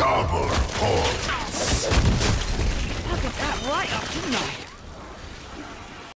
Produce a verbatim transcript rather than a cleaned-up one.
Double points. I got that right up, didn't I?